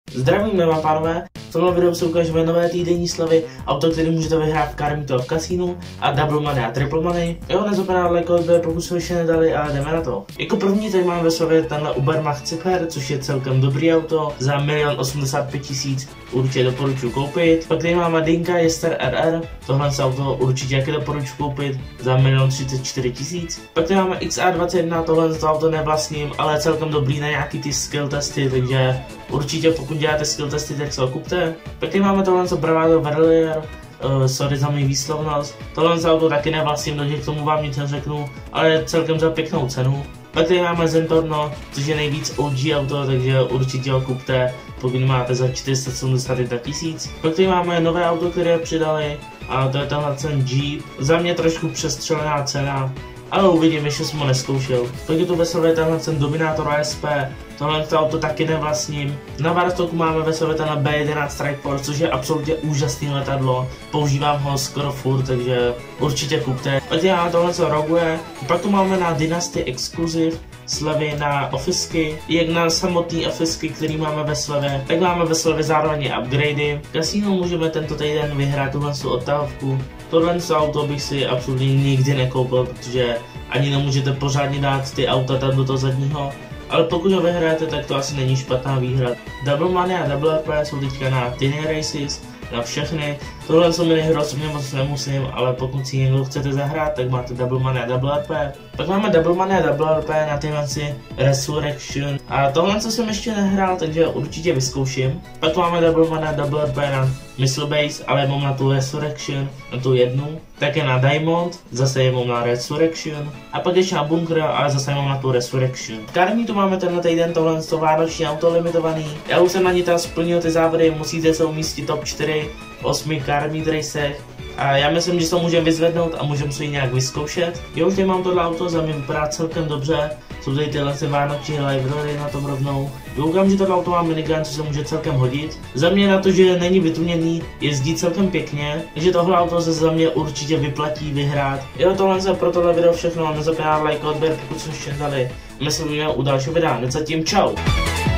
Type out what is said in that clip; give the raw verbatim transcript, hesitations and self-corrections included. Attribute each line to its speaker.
Speaker 1: Zdravíme vám, pánové, v tomhle videu se ukážeme nové týdenní slevy, auto, který můžete vyhrát v Carmito v kasínu a Double Money a Triple Money. Jo, nezapomeňte like odběr, pokud se ještě nedali, ale jdeme na to. Jako první tady máme ve slevě tenhle Uber Max Cypher, což je celkem dobrý auto, za milion osmdesát pět tisíc určitě doporučuji koupit. Pak tady máme Dinka Jester R R, tohle auto určitě jaký doporučuji koupit, za milion třicet čtyři tisíc. Pak tady máme X A dvacet jedna, tohle auto nevlastním, ale celkem dobrý na nějaký ty skill testy, takže určitě pokud děláte skill testy, tak se ho kupte. Pak tady máme tohle Bravado Verlier, uh, sorry za můj výslovnost. Tohle auto taky nevlastním, takže k tomu vám nic neřeknu, ale celkem za pěknou cenu. Pak tady máme Zentorno, což je nejvíc O G auto, takže určitě ho kupte, pokud máte za čtyři sta sedmdesát jedna tisíc. Pak tady máme nové auto, které přidali, a to je tenhle ten Jeep. Za mě trošku přestřelená cena, ale uvidím, ještě jsem ho neskoušel. Pak je tu ve slevě tenhle ten Dominator A S P, tohle auto taky nevlastním. Na Varstoku máme ve slevě tenhle B jedenáct Strike Force, což je absolutně úžasný letadlo. Používám ho skoro furt, takže určitě kupte. Pak je na tohle co roguje. Pak tu máme na Dynasty Exclusive slevy na ofisky, jak na samotný ofisky, který máme ve slevě, tak máme ve slevě zároveň upgradey. V kasínu můžeme tento týden vyhrát tuhle odtahovku. Tohle auto bych si absolutně nikdy nekoupil, protože ani nemůžete pořádně dát ty auta tam do toho zadního. Ale pokud ho vyhrajete, tak to asi není špatná výhra. Double Money a Double R P jsou teďka na Tiny Races, na všechny. Tohle jsou minihry osobně moc nemusím, ale pokud si někdo chcete zahrát, tak máte Double Money a Double R P. Pak máme Double Money a Double R P na tyhle Resurrection. A tohle co jsem ještě nehrál, takže určitě vyzkouším. Pak máme Double Money a Double R P na Missile Base, ale mám na tu Resurrection, na tu jednu. Také na Diamond, zase mám na Resurrection. A pak ještě na Bunker, ale zase mám na tu Resurrection. V Carmitu máme tenhle týden tohle vánoční auto limitovaný. Já už jsem na ní tam splnil ty závody, musíte se umístit top čtyři v osmi Carmit racech. A já myslím, že se to můžeme vyzvednout a můžeme si ji nějak vyzkoušet. Já už tady mám tohle auto, za mě vypadá celkem dobře. Jsou tady tyhle vánoční library na tom rovnou. Doufám, že tohle auto má minigun, co se může celkem hodit. Za mě na to, že není vytuněný, jezdí celkem pěkně. Takže tohle auto se za mě určitě vyplatí vyhrát. Jo, tohle se pro tohle video všechno. Nezapomeňte like, odběr, pokud jste ještě dali. My se uvidíme u dalšího videa. Hned zatím čau.